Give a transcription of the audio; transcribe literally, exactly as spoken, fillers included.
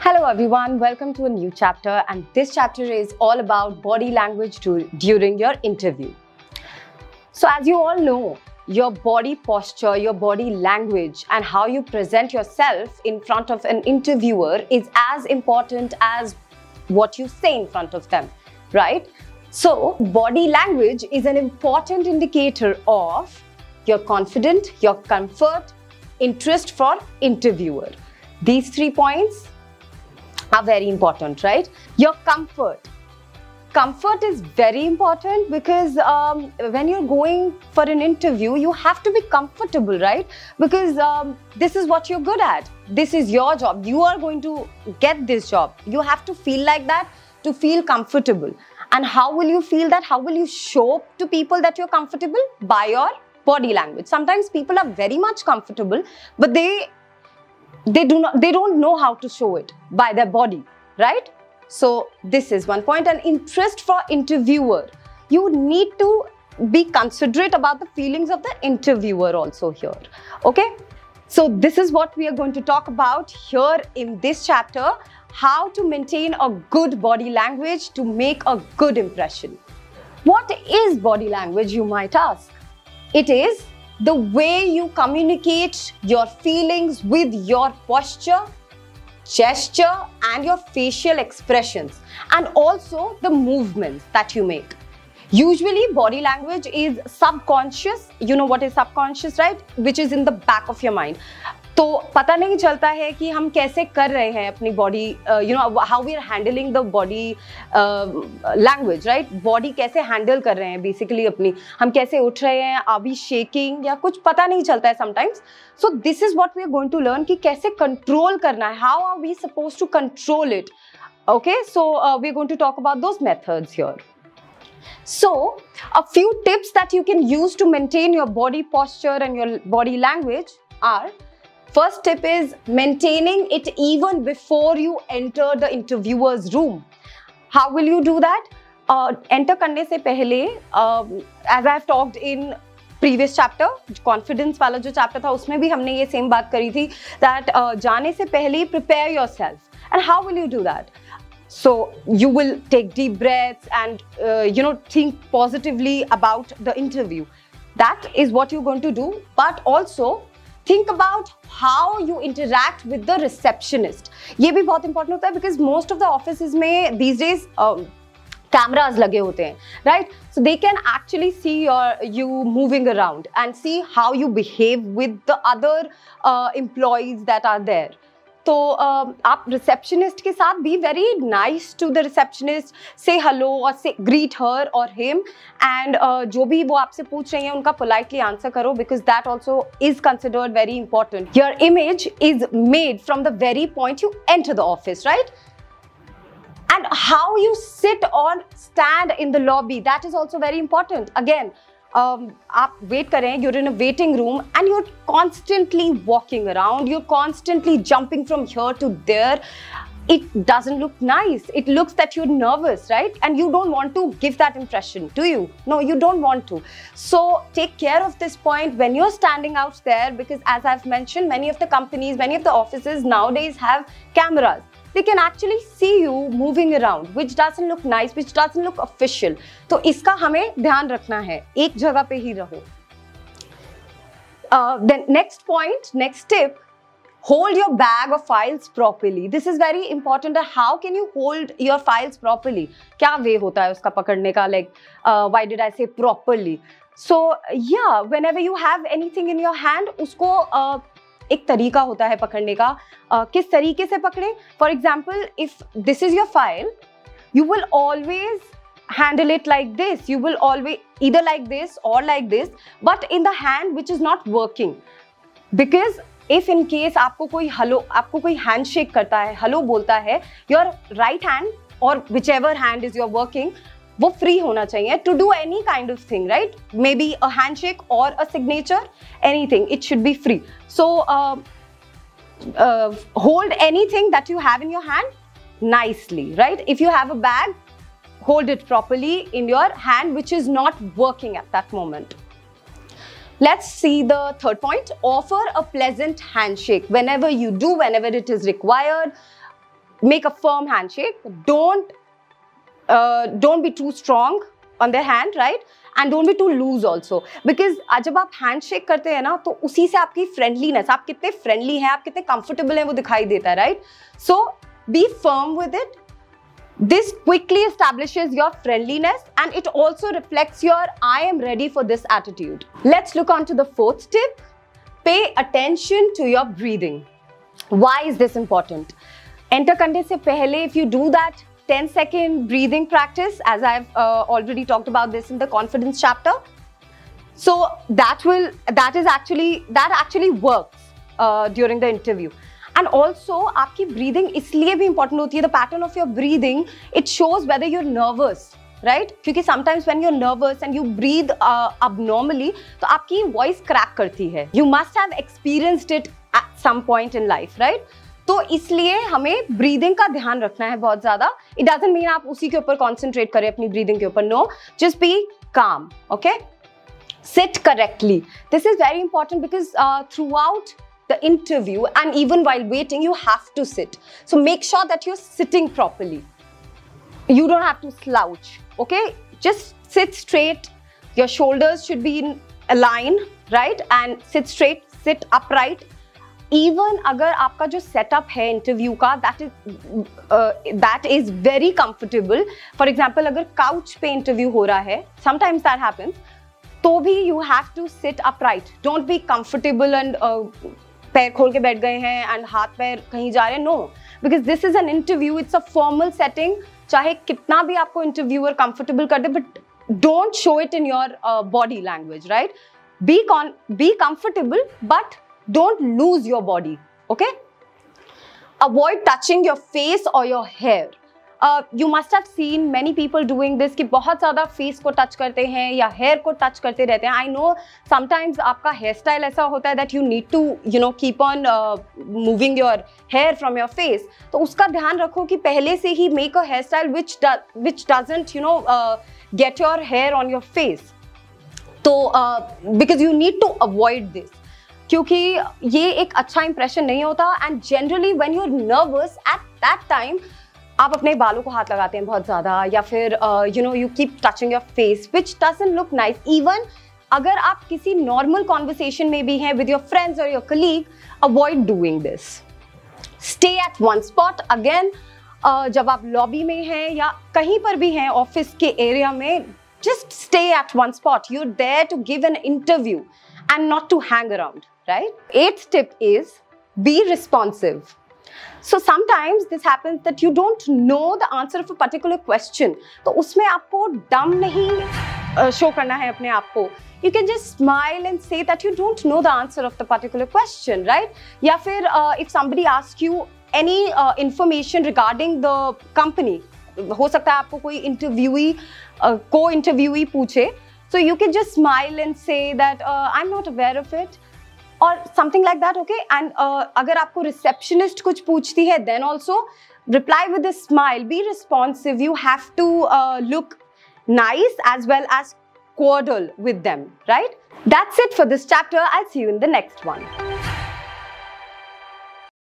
Hello everyone, welcome to a new chapter, and this chapter is all about body language to, during your interview. So as you all know, your body posture, your body language and how you present yourself in front of an interviewer is as important as what you say in front of them, right? So body language is an important indicator of your confidence, your comfort, interest for interviewer. These three points are very important, right? Your comfort. Comfort is very important because um, when you're going for an interview, you have to be comfortable, right? Because um, this is what you're good at. This is your job. You are going to get this job. You have to feel like that to feel comfortable. And how will you feel that? How will you show to people that you're comfortable? By your body language. Sometimes people are very much comfortable, but they They do not, they don't know how to show it by their body, right? So this is one point. And interest for interviewer. You need to be considerate about the feelings of the interviewer also here, okay? So this is what we are going to talk about here in this chapter, how to maintain a good body language to make a good impression. What is body language, you might ask? It is the way you communicate your feelings with your posture, gesture, and your facial expressions, and also the movements that you make. Usually, body language is subconscious. You know what is subconscious, right? Which is in the back of your mind. तो पता नहीं चलता है कि हम कैसे कर रहे हैं अपनी body, you know how we are handling the body language, right? Body कैसे हैंडल कर रहे हैं बेसिकली अपनी, हम कैसे उठ रहे हैं, आर वी शेकिंग या कुछ पता नहीं चलता है sometimes. So this is what we are going to learn कि कैसे कंट्रोल करना है, how are we suppose to control it. Okay, so we are going to talk about those methods here. So, a few tips that you can use to maintain your body posture and your body language are: first tip is maintaining it even before you enter the interviewer's room. How will you do that? Uh, enter करने से पहले, uh, as I have talked in previous chapter, confidence वाला जो chapter था उसमें भी हमने ये same बात करी थी that uh, जाने से पहले prepare yourself. And how will you do that? So you will take deep breaths and uh, you know think positively about the interview. That is what you're going to do. But also think about how you interact with the receptionist. ये भी बहुत important होता है because most of the offices में these days um, cameras लगे होते हैं, right? So they can actually see your you moving around and see how you behave with the other uh, employees that are there. तो uh, आप receptionist के साथ be very nice to the receptionist, say hello और say greet हर और him, and जो भी वो आपसे पूछ रही हैं उनका पोलाइटली आंसर करो because that also is considered very important. Your image is made from the very point you enter the office, right? And how you sit or stand in the lobby, that is also very important. Again, um, आप wait करें, you're in a waiting room and you're constantly walking around, you're constantly jumping from here to there. It doesn't look nice. It looks that you're nervous, right? And you don't want to give that impression, do you? No, you don't want to. So take care of this point when you're standing out there, because as I've mentioned, many of the companies, many of the offices nowadays have cameras. They can actually see you moving around, which doesn't look nice, which doesn't look official. तो इसका हमें ध्यान रखना है, एक जगह पे ही रहो. Uh, then next point, next tip, hold your bag or files properly. This is very important. How can you hold your files properly? क्या way होता है उसका पकड़ने का? Like, uh, why did I say properly? So yeah, whenever you have anything in your hand, उसको uh, एक तरीका होता है पकड़ने का. uh, किस तरीके से पकड़े? For example, if this is your file, you will always handle it like this. You will always either like this और like this, but in the hand which is not working. Because if in case आपको कोई hello आपको कोई hand shake करता है, hello बोलता है, your right hand और whichever hand is your working, वो फ्री होना चाहिए to do any kind of thing, right? Maybe a handshake और a signature, anything, it should be free. So hold anything that you have in your hand nicely, right? If you have a bag, hold it properly in your hand which is not working at that moment. Let's see the third point. Offer a pleasant handshake whenever you do, whenever it is required. make a firm handshake. Don't uh, don't be too strong on their hand, right? And don't be too loose also, because जब आप handshake करते हैं ना, तो उसी से आपकी friendliness, आप कितने friendly हैं, आप कितने comfortable हैं, वो दिखाई देता है, right? So be firm with it. This quickly establishes your friendliness, and it also reflects your I am ready for this attitude. Let's look on to the fourth tip. Pay attention to your breathing. Why is this important? Enter करने से पहले, if you do that ten second breathing practice, as I've uh, already talked about this in the confidence chapter, so that will that is actually that actually works uh, during the interview. And also, आपकी breathing इसलिए भी important होती है. The pattern of your breathing, it shows whether you're nervous, right? क्योंकि sometimes when you're nervous and you breathe uh, abnormally, तो आपकी voice crack करती है. You must have experienced it at some point in life, right? तो इसलिए हमें breathing का ध्यान रखना है बहुत ज्यादा. इट डजंट मीन आप उसी के ऊपर कॉन्सेंट्रेट करें अपनी ब्रीदिंग के ऊपर. No, just be calm. Okay, sit correctly. This is very important because throughout the interview and even while waiting, you have to sit. So make sure that you're sitting properly. You don't have to slouch. Okay, just sit straight. Your shoulders should be in a line, right? And sit straight, sit upright. Even अगर आपका जो setup है interview का, that is uh, that is very comfortable. For example, अगर couch पे interview हो रहा है, sometimes that happens, तो भी you have to sit upright. Don't be comfortable and uh, पैर खोल के बैठ गए हैं एंड हाथ पैर कहीं जा रहे हैं. No, because this is an interview, it's a formal setting. चाहे कितना भी आपको इंटरव्यूअर कंफर्टेबल कर दे, but don't show it in your body language, right? Be con be comfortable but don't lose your body. Okay, avoid touching your face और your hair. You must have seen many people doing this, कि बहुत ज़्यादा face को touch करते हैं या hair को touch करते रहते हैं. आई नो समटाइम्स आपका हेयर स्टाइल ऐसा होता है that you need to you know keep on moving your hair from your face. तो उसका ध्यान रखो कि पहले से ही make a hair style which which doesn't you know get your hair on your face. तो because you need to avoid this, क्योंकि ये एक अच्छा इंप्रेशन नहीं होता. And generally when you are nervous eight that time, आप अपने बालों को हाथ लगाते हैं बहुत ज़्यादा, या फिर you know you keep touching your face which doesn't look nice. Even अगर आप किसी नॉर्मल कॉन्वर्सेशन में भी हैं विद योर फ्रेंड्स और your colleague, avoid doing this. Stay at one spot. Again, जब आप लॉबी में हैं या कहीं पर भी हैं ऑफिस के एरिया में, just stay at one spot. You are there to give an interview and not to hang around, right? Eighth tip is be responsive. So sometimes this happens that you don't know the answer of a particular question. तो उसमें आपको डम नहीं show करना है अपने आप को. You can just smile and say that you don't know the answer of the particular question, right? या फिर uh, if somebody asks you any uh, information regarding the company, हो सकता है आपको कोई इंटरव्यूई को इंटरव्यूई पूछे, so you can just smile and say that uh, I'm not aware of it, or something like that. Okay, and uh, अगर आपको receptionist कुछ पूछती है, then also reply with a smile. Be responsive. You have to uh, look nice as well as cordial with them, right? That's it for this chapter. I'll see you in the next one.